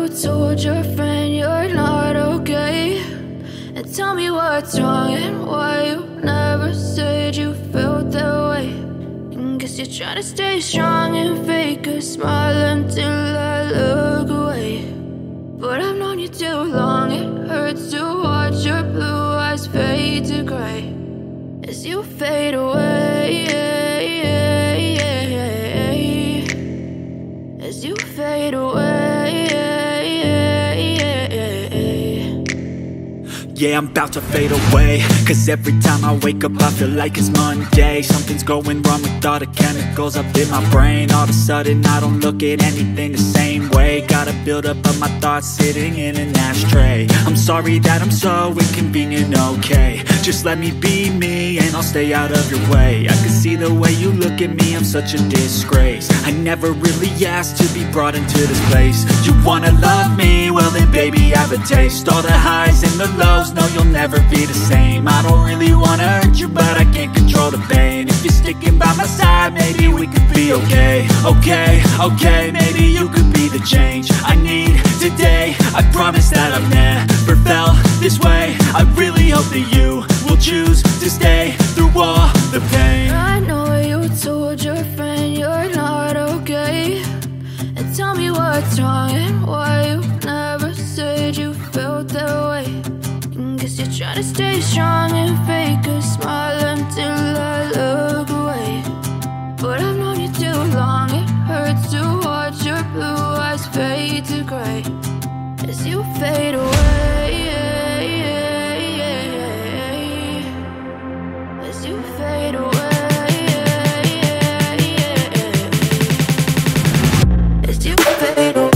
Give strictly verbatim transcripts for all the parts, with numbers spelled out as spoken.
told your friend you're not okay, and tell me what's wrong and why you never said you felt that way. And guess you're trying to stay strong and fake a smile until I look away. But I've known you too long, it hurts to watch your blue eyes fade to gray as you fade away, as you fade away. Yeah, I'm about to fade away, cause every time I wake up I feel like it's Monday. Something's going wrong with all the chemicals up in my brain. All of a sudden I don't look at anything the same way. Got a build up of my thoughts sitting in an ashtray. I'm sorry that I'm so inconvenient, okay. Just let me be me and I'll stay out of your way. I can see the way you look at me, I'm such a disgrace. I never really asked to be brought into this place. You wanna love me? Well then baby, have a taste. All the highs and the lows, no, you'll never be the same. I don't really wanna hurt you, but I can't control the pain. If you're sticking by my side, maybe we could be okay. Okay, okay, maybe you could be the change I need today. I promise that I've never felt this way. I really hope that you will choose to stay through all the pain. I know you told your friend you're not okay, and tell me what's wrong and why you never said you felt that way. Guess you're trying to stay strong and fake a smile until I look away. But I've known you too long, it hurts to watch your blue eyes fade to gray as you fade away, as you fade away, as you fade away.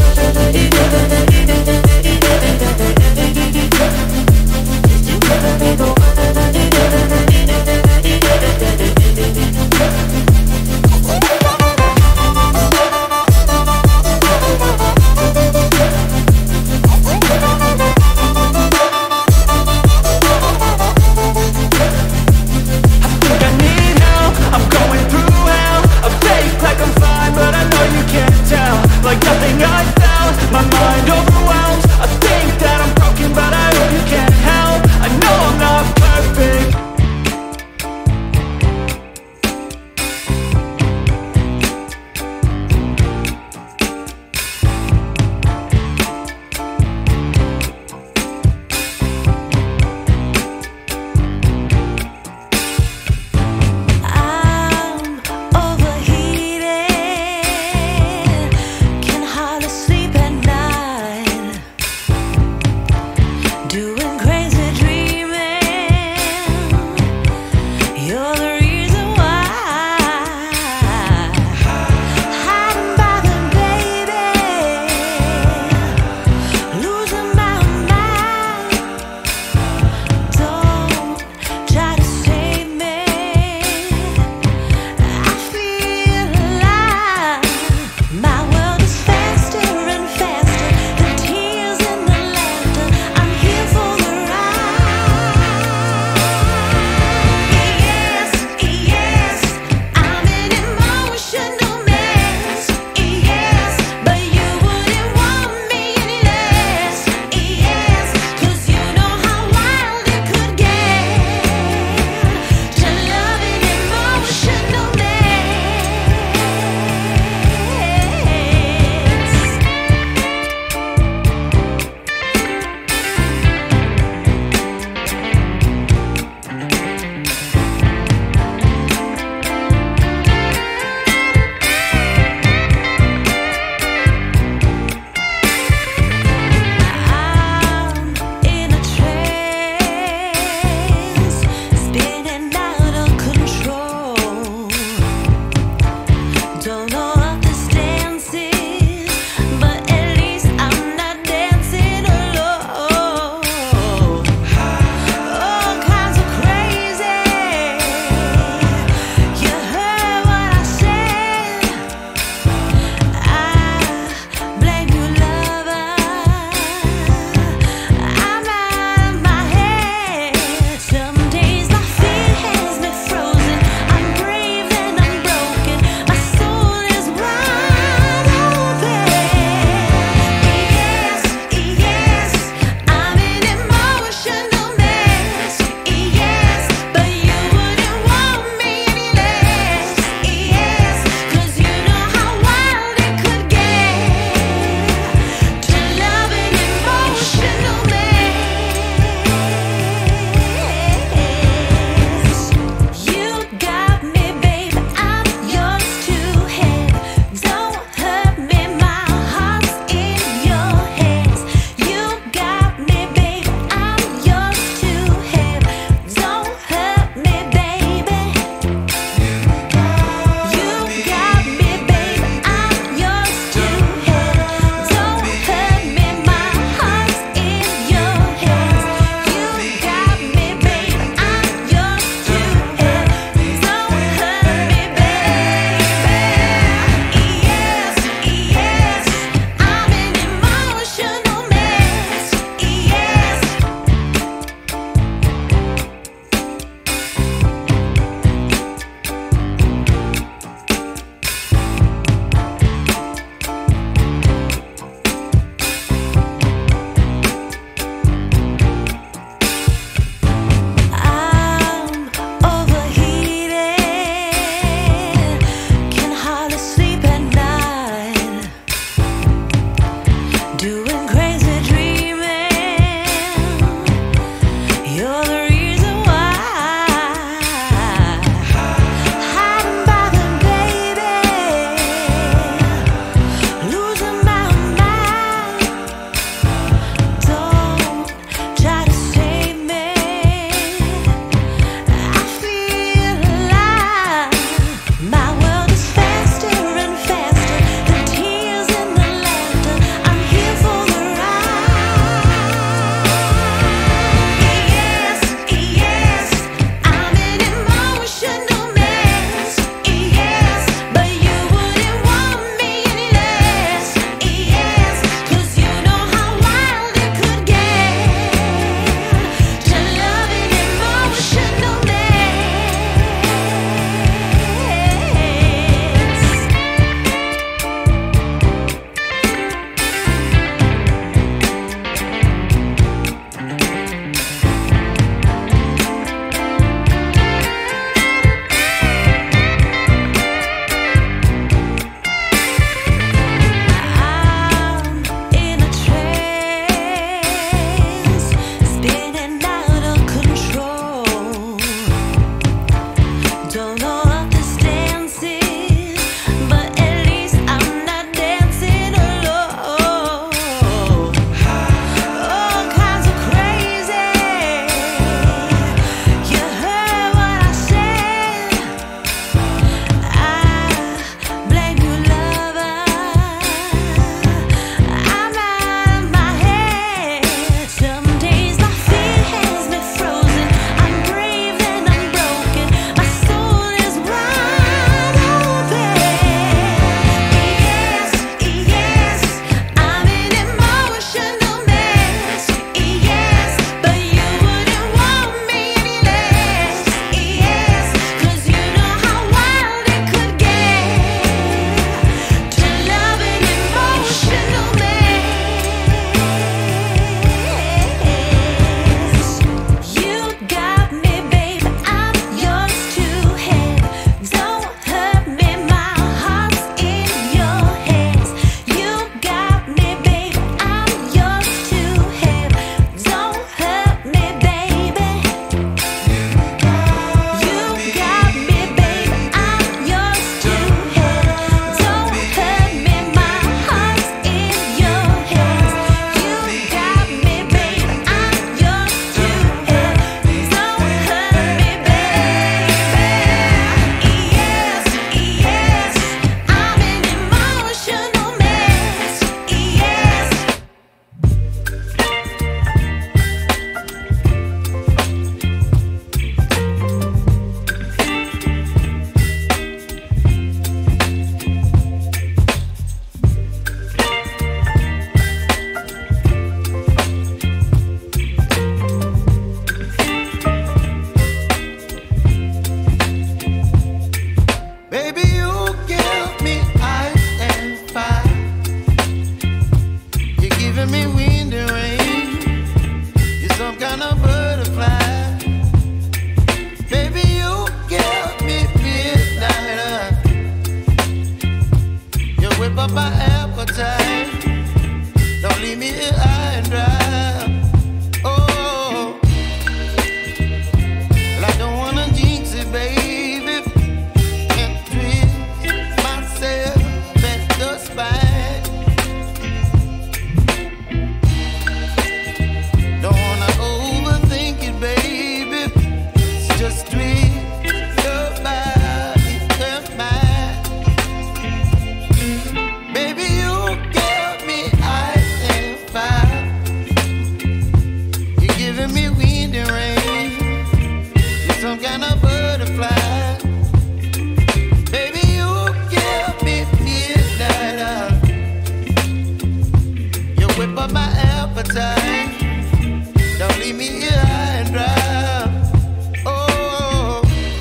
up my appetite. Don't leave me here high and dry. Oh,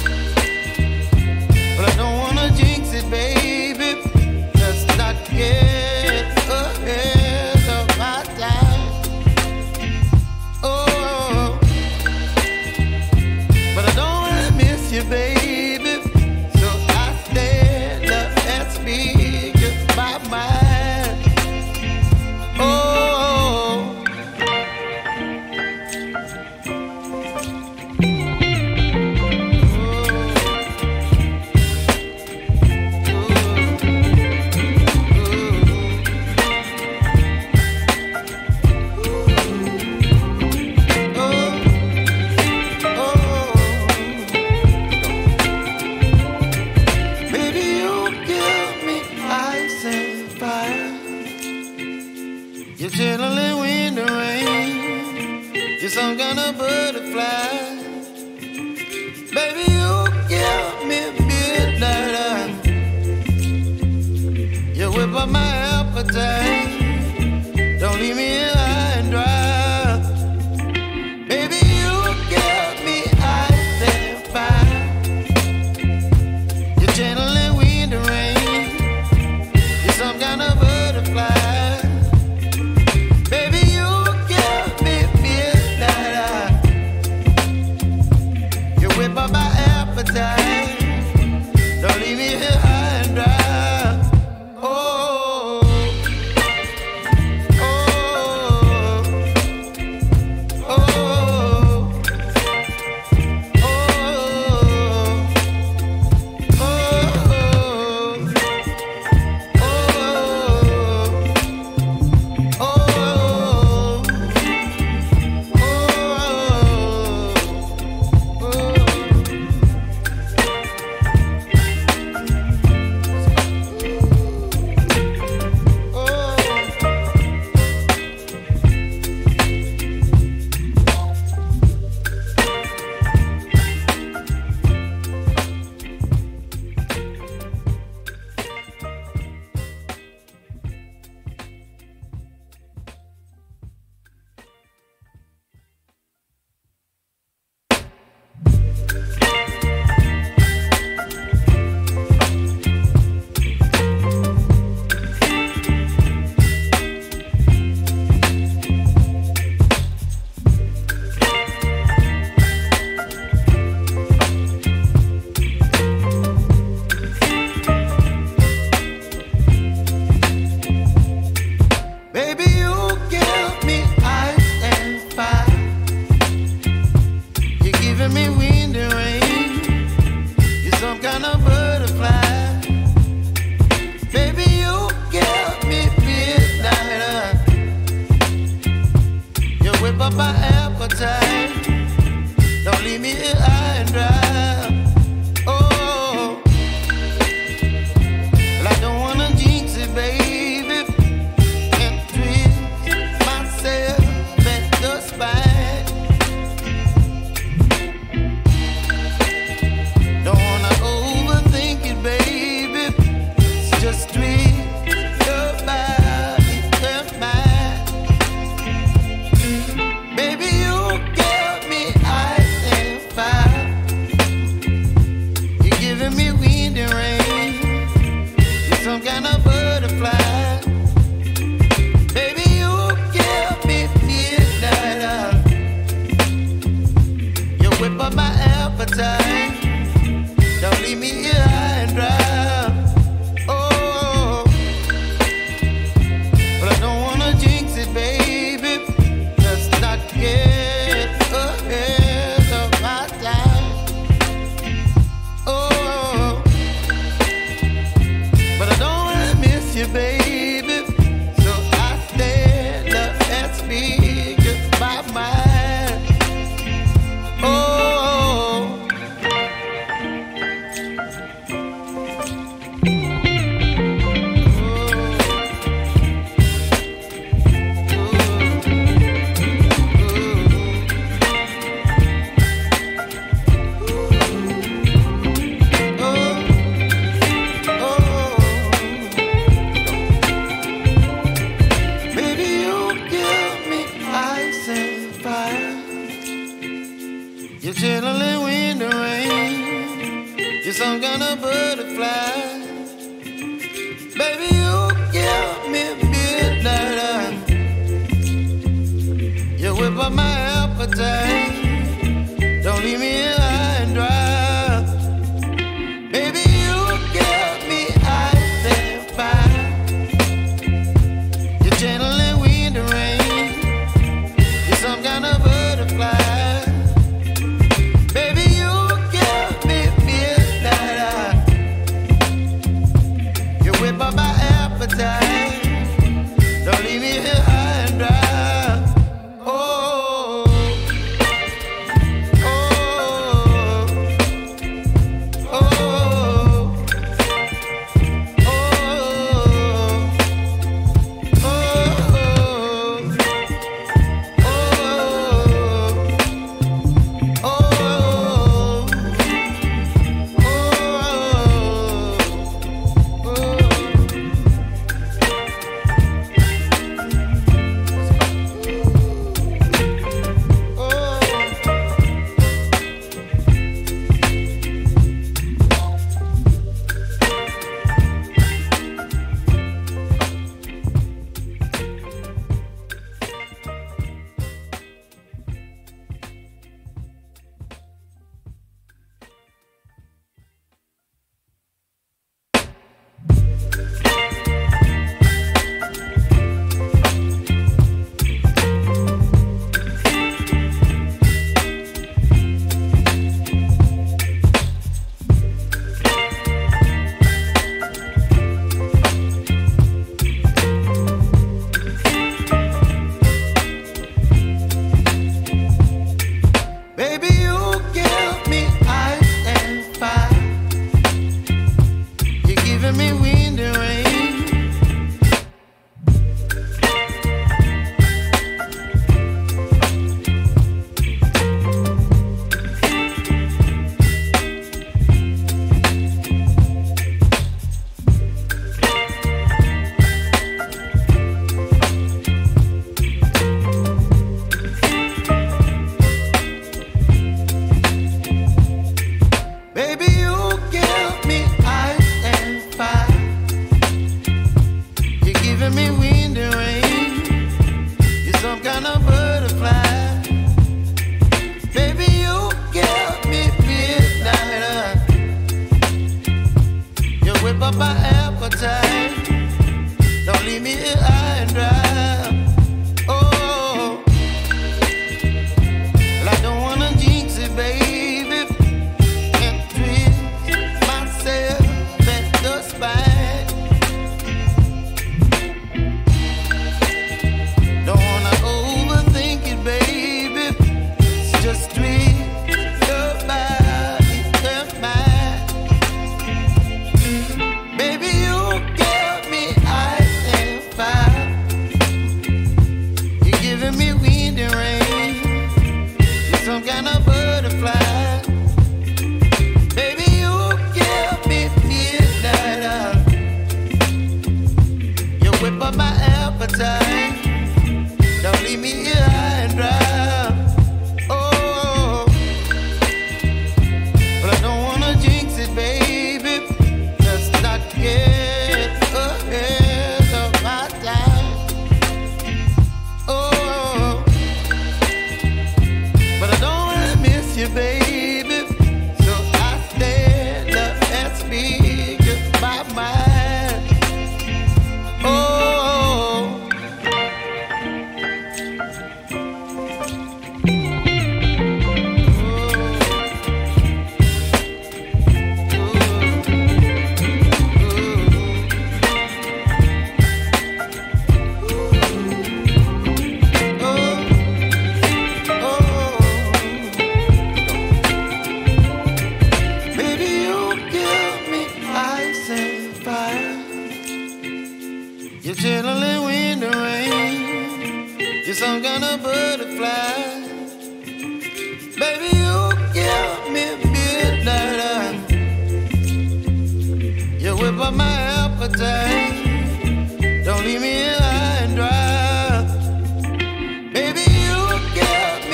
but I don't wanna jinx it, baby. Let's not get ahead of my time. Oh, but I don't wanna miss you, baby. So I stand up and speak my mind. Oh. Chilling wind and rain, you're some kind of butterfly. Baby, you give me midnight. You whip up my appetite. Don't leave me here high and dry. Baby, you give me ice and fire. You're channeling wind and rain. You're some kind of butterfly. My appetite. Don't leave me here high and dry. Oh, oh, oh, oh, oh, well, I don't wanna jinx it, baby, and twist kind of butterfly. Baby, you give me midnight. You whip up my appetite. Don't leave me here high and dry. Baby, you give me ice and fire. You're channeling wind and rain. You're some kind of butterfly. Baby, you give me midnight. You whip up my appetite. Don't leave me here high and dry.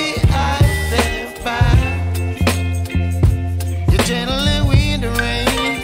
Channeling wind and rain.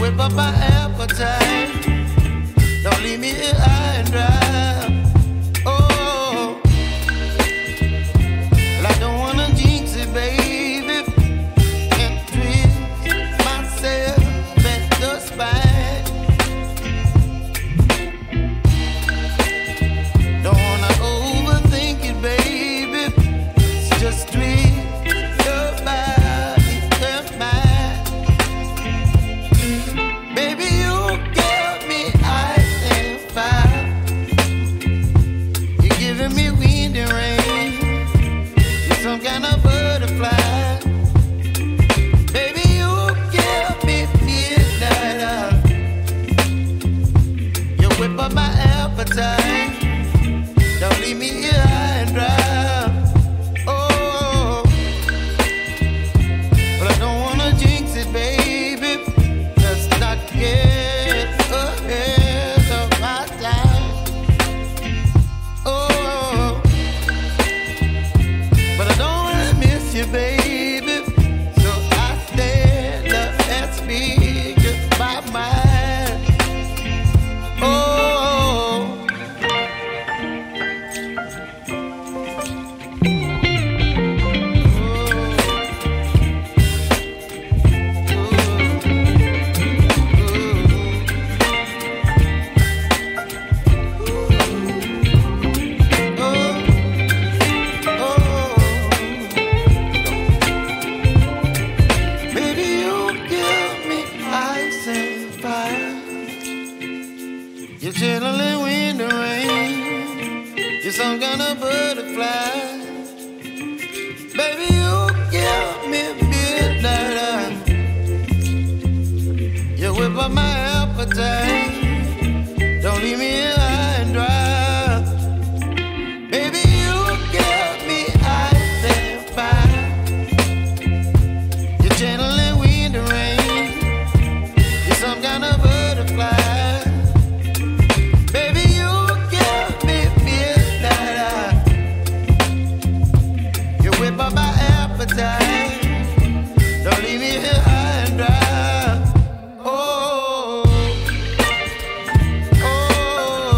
whip up my appetite. Don't leave me here high and dry. Oh, well, I don't wanna jinx it, baby, and twist myself at the spine. Don't wanna overthink it, baby. It's just twist your body and mine. Baby, you give me ice and fire. You're giving me wind and rain. You're some kind of butterfly. Baby, you give me midnight. You whip up my appetite. Don't leave me here high and dry. Oh, but I don't wanna jinx it, baby. Let's not get ahead of my time. Oh, but I don't wanna miss you, baby. So I stand up and speak just my mind. Oh. Baby, you give me ice and fire. You're chilling wind and rain. You're some kind of butterfly. Baby, you give me midnight. You whip up my appetite. Don't leave me here high and dry. Baby, you give me ice and fire. You're channeling wind and rain. You're some kind of butterfly. Baby, you give me midnight. You whip up my appetite. Don't leave me here high and dry. Oh, oh,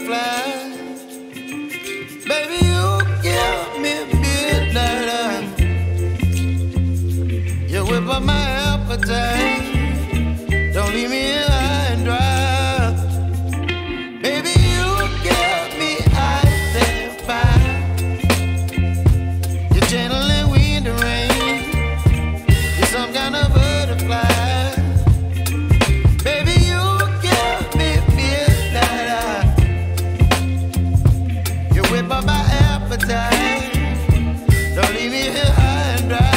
butterfly. Baby, you give me midnight. You whip up my appetite. Don't leave me here high and dry. Baby, you give me ice and fire. You're channeling wind and rain. You're some kind of butterfly. Baby, you give me midnight. You whip up my appetite. Don't leave me here high and dry.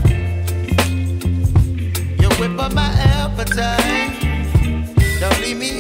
Whip up my appetite. Don't leave me